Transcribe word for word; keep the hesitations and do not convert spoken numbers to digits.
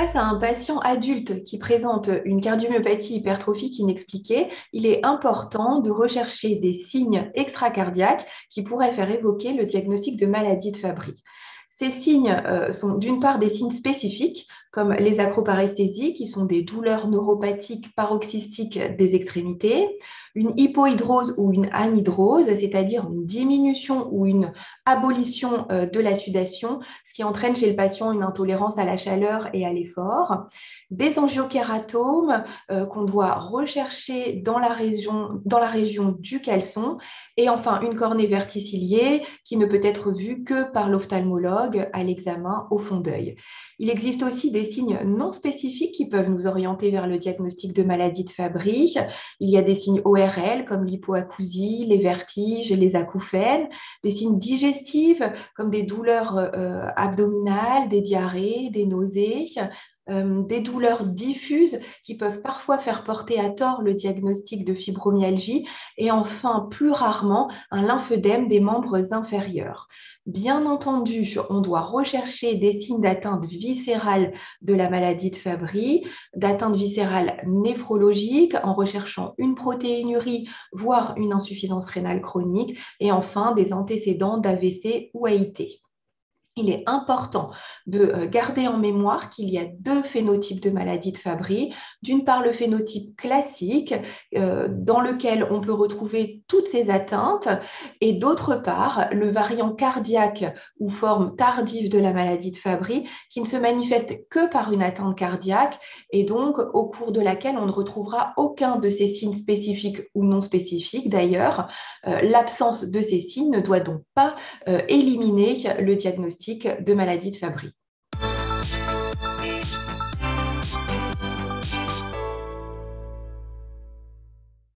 Face à un patient adulte qui présente une cardiomyopathie hypertrophique inexpliquée, il est important de rechercher des signes extracardiaques qui pourraient faire évoquer le diagnostic de maladie de Fabry. Ces signes euh, sont d'une part des signes spécifiques, comme les acroparesthésies, qui sont des douleurs neuropathiques paroxystiques des extrémités, une hypohydrose ou une anhydrose, c'est-à-dire une diminution ou une abolition euh, de la sudation, ce qui entraîne chez le patient une intolérance à la chaleur et à l'effort, des angiokératomes euh, qu'on doit rechercher dans la région, dans la région du caleçon, et enfin une cornée verticillée qui ne peut être vue que par l'ophtalmologue à l'examen au fond d'œil. Il existe aussi des signes non spécifiques qui peuvent nous orienter vers le diagnostic de maladie de Fabry. Il y a des signes O R L comme l'hypoacousie, les vertiges, les acouphènes, des signes digestifs comme des douleurs euh, abdominales, des diarrhées, des nausées, euh, des douleurs diffuses qui peuvent parfois faire porter à tort le diagnostic de fibromyalgie et enfin, plus rarement, un lymphœdème des membres inférieurs. Bien entendu, on doit rechercher des signes d'atteinte viscérale de la maladie de Fabry, d'atteinte viscérale néphrologique en recherchant une protéinurie, voire une insuffisance rénale chronique, et enfin des antécédents d'A V C ou A I T. Il est important de garder en mémoire qu'il y a deux phénotypes de maladie de Fabry. D'une part, le phénotype classique, euh, dans lequel on peut retrouver toutes ces atteintes, et d'autre part, le variant cardiaque ou forme tardive de la maladie de Fabry, qui ne se manifeste que par une atteinte cardiaque, et donc au cours de laquelle on ne retrouvera aucun de ces signes spécifiques ou non spécifiques. D'ailleurs, euh, l'absence de ces signes ne doit donc pas euh, éliminer le diagnostic de maladie de Fabry.